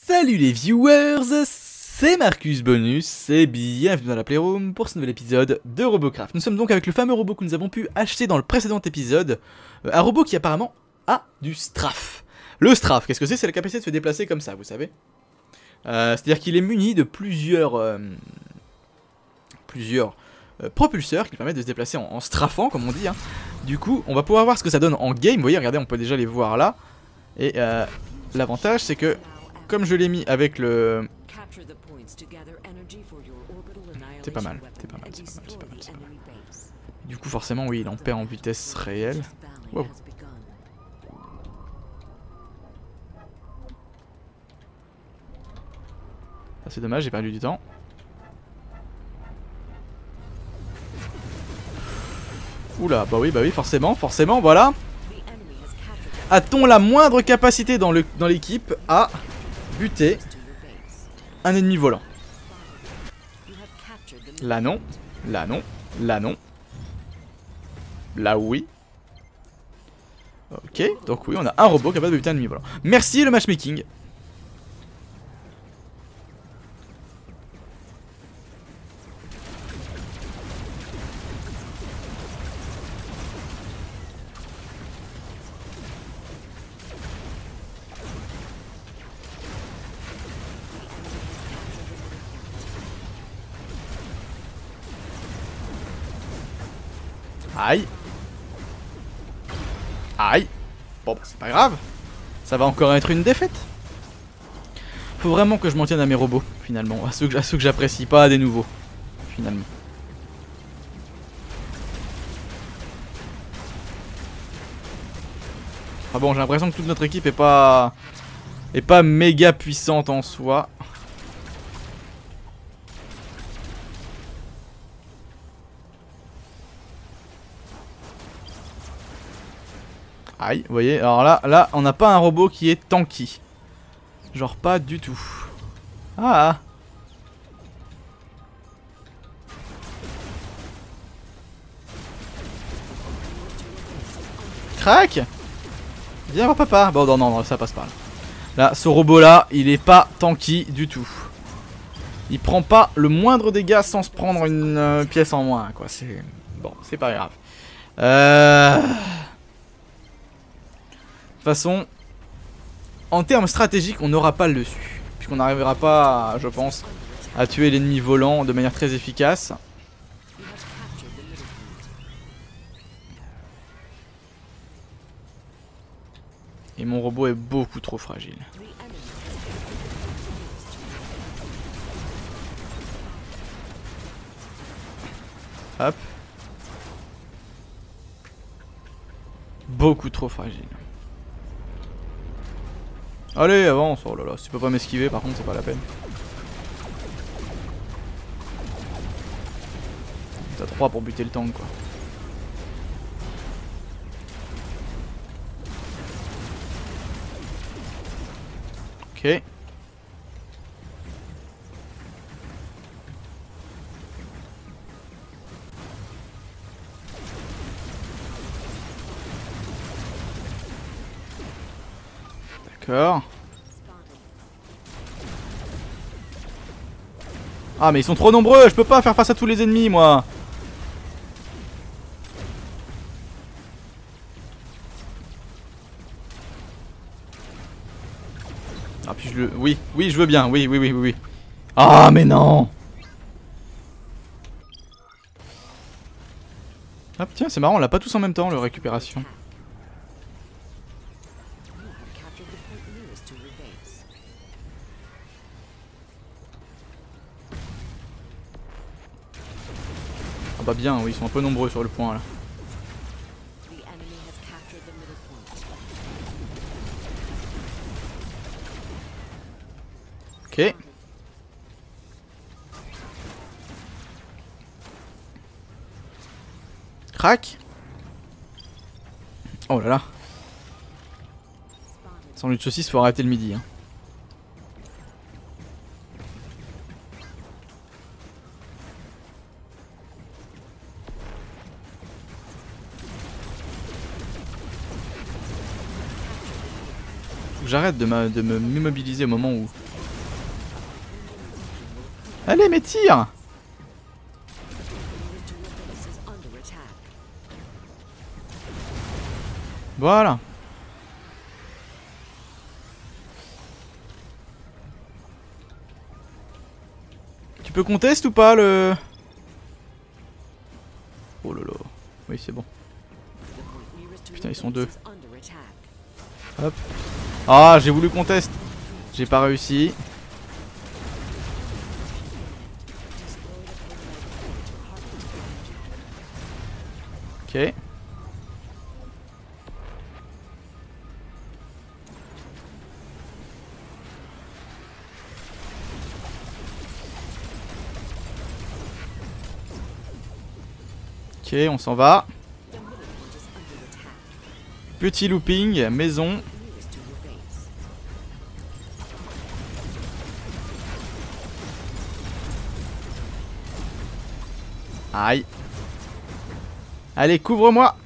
Salut les viewers, c'est Marcus Bonus et bienvenue dans la Playroom pour ce nouvel épisode de Robocraft. Nous sommes donc avec le fameux robot que nous avons pu acheter dans le précédent épisode, un robot qui apparemment a du strafe. Le strafe, qu'est-ce que c'est? C'est la capacité de se déplacer comme ça, vous savez. C'est-à-dire qu'il est muni de plusieurs propulseurs qui permettent de se déplacer en strafant, comme on dit. Hein. Du coup, on va pouvoir voir ce que ça donne en game. Vous voyez, regardez, on peut déjà les voir là. Et l'avantage, c'est que comme je l'ai mis avec le... C'est pas mal, c'est pas mal, c'est pas mal, c'est pas mal, c'est pas mal. Du coup forcément oui, il en perd en vitesse réelle. Wow. Ah, c'est dommage, j'ai perdu du temps. Oula, bah oui, forcément, voilà. A-t-on la moindre capacité dans l'équipe à buter un ennemi volant? Là non, là non, là non. Là oui. Ok, donc oui, on a un robot capable de buter un ennemi volant. Merci le matchmaking. Aïe. Aïe. Bon bah c'est pas grave. Ça va encore être une défaite. Faut vraiment que je m'en tienne à mes robots finalement. À ceux que j'apprécie, pas à des nouveaux. Finalement. Ah bon, j'ai l'impression que toute notre équipe est pas méga puissante en soi. Aïe, vous voyez, alors là, on n'a pas un robot qui est tanky. Genre pas du tout. Ah. Crac. Viens voir papa. Bon non, ça passe pas là. Là, ce robot là, il est pas tanky du tout. Il prend pas le moindre dégât sans se prendre une pièce en moins, quoi. C'est... Bon, c'est pas grave. De toute façon, en termes stratégiques, on n'aura pas le dessus. Puisqu'on n'arrivera pas, je pense, à tuer l'ennemi volant de manière très efficace. Et mon robot est beaucoup trop fragile. Hop. Beaucoup trop fragile. Allez, avance. Oh là là, si tu peux pas m'esquiver, par contre, c'est pas la peine. T'as 3 pour buter le tank, quoi. Ok. D'accord. Ah mais ils sont trop nombreux, je peux pas faire face à tous les ennemis moi. Ah puis je le... Oui, je veux bien, oui. Ah mais non. Hop tiens c'est marrant, on l'a pas tous en même temps le récupération. Ah bah bien, oui, ils sont un peu nombreux sur le point là. Ok. Crac. Oh là là. Sandwich de saucisse, faut arrêter le midi. Hein. J'arrête de m'immobiliser au moment où Allez, mais tire. Voilà. Tu peux contester ou pas le... Oh là là. Oui, c'est bon. Putain, ils sont deux. Hop. Ah, j'ai voulu conteste. J'ai pas réussi. Ok. Ok, on s'en va. Petit looping, maison. Aïe. Allez, couvre-moi.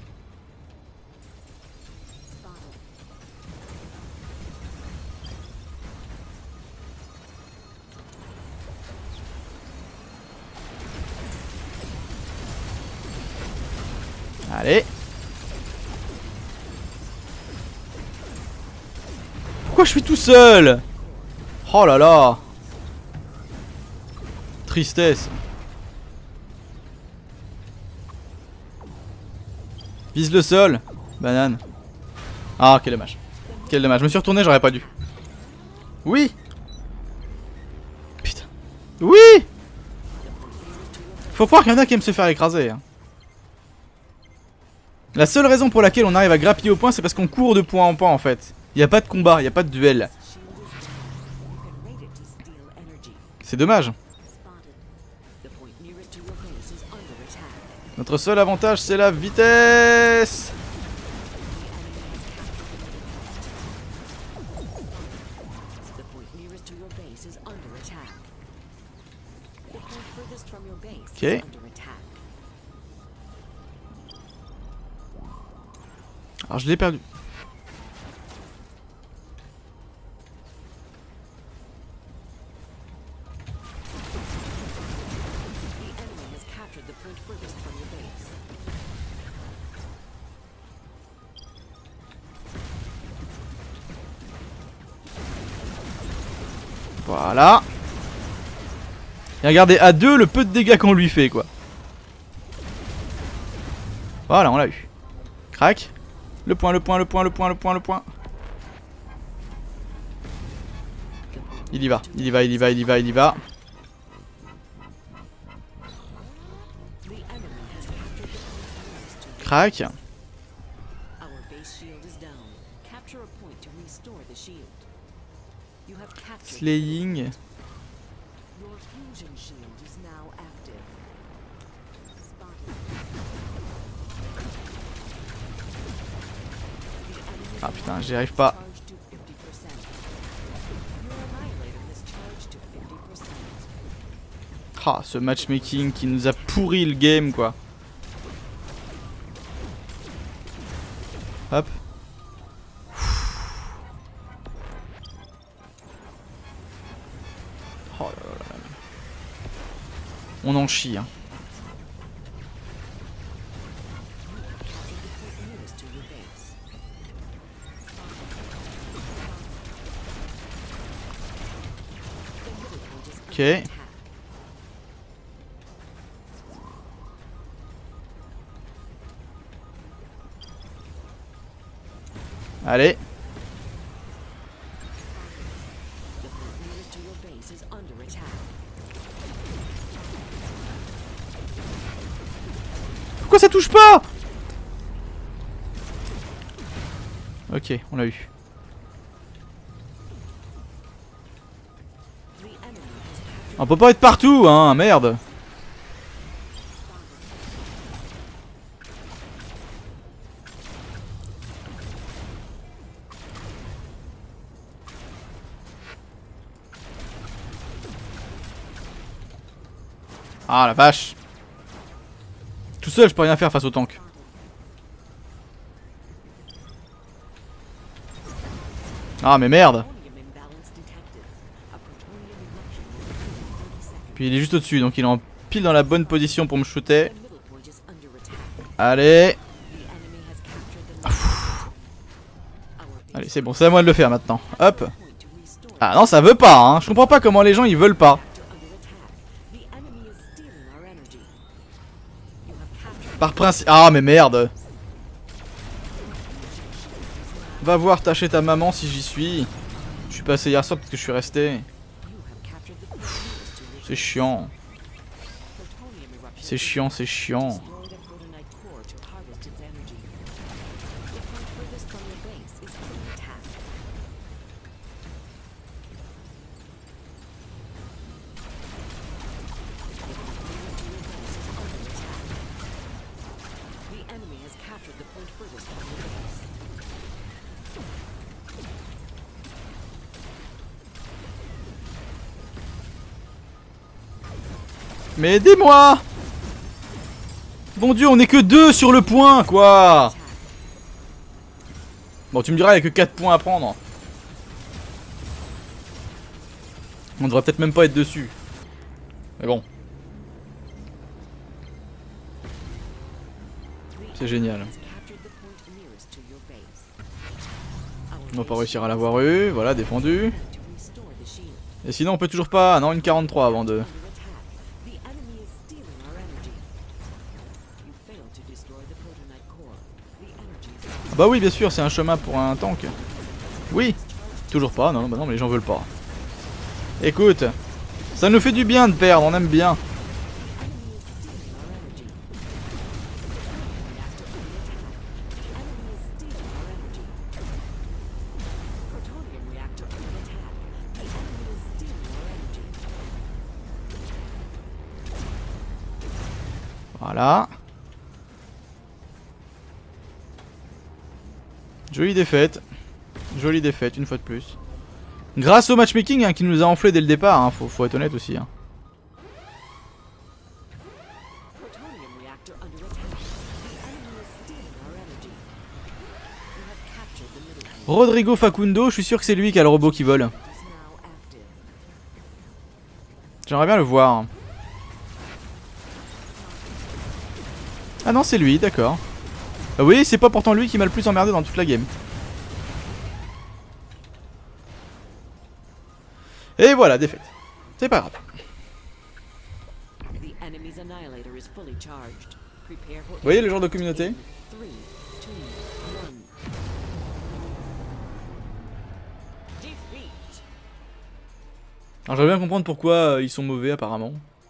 Allez. Pourquoi je suis tout seul? Oh là là. Tristesse. Vise le sol. Banane. Ah, quel dommage. Quel dommage. Je me suis retourné, j'aurais pas dû. Oui. Putain. Oui. Faut croire qu'il y en a qui aiment se faire écraser. Hein. La seule raison pour laquelle on arrive à grappiller au point, c'est parce qu'on court de point en point en fait. Il n'y a pas de combat, il n'y a pas de duel. C'est dommage. Notre seul avantage, c'est la vitesse. Ok. Alors je l'ai perdu. Voilà. Et regardez, à deux, le peu de dégâts qu'on lui fait, quoi. Voilà, on l'a eu. Crac. Le point, le point, le point, le point, le point, le point. Il y va, il y va, il y va, il y va, il y va. Crac. Slaying. Ah putain, j'y arrive pas. Ah, ce matchmaking qui nous a pourri le game quoi. Hop. Oh là là là. On en chie hein. Ok. Allez. Pourquoi ça touche pas? Ok, on l'a eu. On peut pas être partout, hein, merde. Ah la vache. Tout seul je peux rien faire face au tank. Ah mais merde. Puis il est juste au-dessus, donc il est en pile dans la bonne position pour me shooter. Allez. Allez, c'est bon, c'est à moi de le faire maintenant. Hop. Ah non, ça veut pas, hein. Je comprends pas comment les gens ils veulent pas. Par principe. Ah, mais merde. Va voir tâcher ta maman si j'y suis. Je suis passé hier soir parce que je suis resté. C'est chiant. C'est chiant, c'est chiant. Mais aidez-moi! Bon Dieu, on est que 2 sur le point, quoi! Bon, tu me diras, il n'y a que 4 points à prendre. On devrait peut-être même pas être dessus. Mais bon. C'est génial. On va pas réussir à l'avoir eu. Voilà, défendu. Et sinon, on peut toujours pas... Ah non, une 43 avant de... Ah bah oui, bien sûr, c'est un chemin pour un tank. Oui. Toujours pas, non, bah non, mais les gens veulent pas. Écoute, ça nous fait du bien de perdre, on aime bien. Voilà. Jolie défaite. Jolie défaite, une fois de plus. Grâce au matchmaking hein, qui nous a enflé dès le départ, hein, faut être honnête aussi. Hein. Rodrigo Facundo, je suis sûr que c'est lui qui a le robot qui vole. J'aimerais bien le voir. Ah non, c'est lui, d'accord. Ah oui, c'est pas pourtant lui qui m'a le plus emmerdé dans toute la game. Et voilà, défaite. C'est pas grave. Vous voyez le genre de communauté? Alors j'aimerais bien comprendre pourquoi ils sont mauvais apparemment.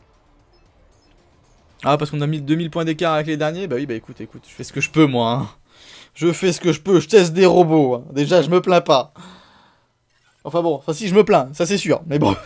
Ah parce qu'on a mis 2000 points d'écart avec les derniers. Bah oui bah écoute, je fais ce que je peux moi hein. Je fais ce que je peux, je teste des robots hein. Déjà je me plains pas. Enfin bon, enfin si je me plains, ça c'est sûr, mais bon.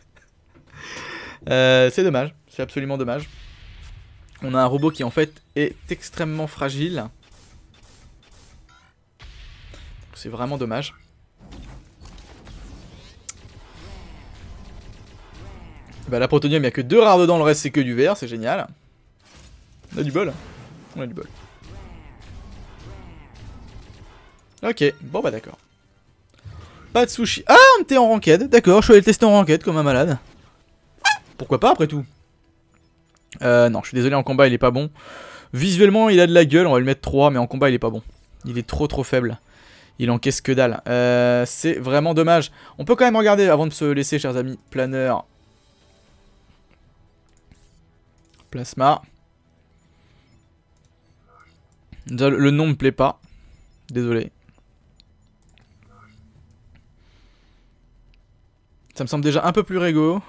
C'est dommage, c'est absolument dommage. On a un robot qui en fait est extrêmement fragile. C'est vraiment dommage. Bah la protonium il n'y a que 2 rares dedans, le reste c'est que du vert, c'est génial. On a du bol. On a du bol. Ok, bon bah d'accord. Pas de sushi. Ah, on était en ranked, d'accord, je suis allé le tester en ranked comme un malade. Pourquoi pas après tout. Non, je suis désolé, en combat il est pas bon. Visuellement il a de la gueule, on va lui mettre 3, mais en combat il est pas bon. Il est trop faible. Il encaisse que dalle. C'est vraiment dommage. On peut quand même regarder avant de se laisser, chers amis. Planeur. Plasma. Le nom me plaît pas. Désolé. Ça me semble déjà un peu plus réglo.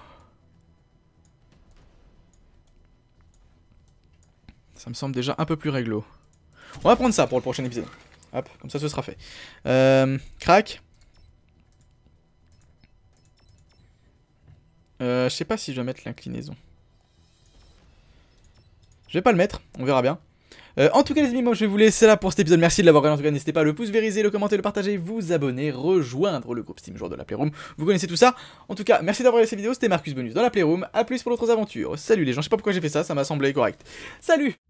Ça me semble déjà un peu plus réglo. On va prendre ça pour le prochain épisode. Hop, comme ça ce sera fait. Crac. Je sais pas si je vais mettre l'inclinaison. Je vais pas le mettre, on verra bien. En tout cas les amis, moi je vais vous laisser là pour cet épisode. Merci de l'avoir regardé. En tout cas n'hésitez pas à le pouce vériser, le commenter, le partager, vous abonner, rejoindre le groupe Steam Joueur de la Playroom. Vous connaissez tout ça. En tout cas merci d'avoir regardé cette vidéo, c'était Marcus Bonus dans la Playroom. A plus pour d'autres aventures. Salut les gens, je sais pas pourquoi j'ai fait ça, ça m'a semblé correct. Salut.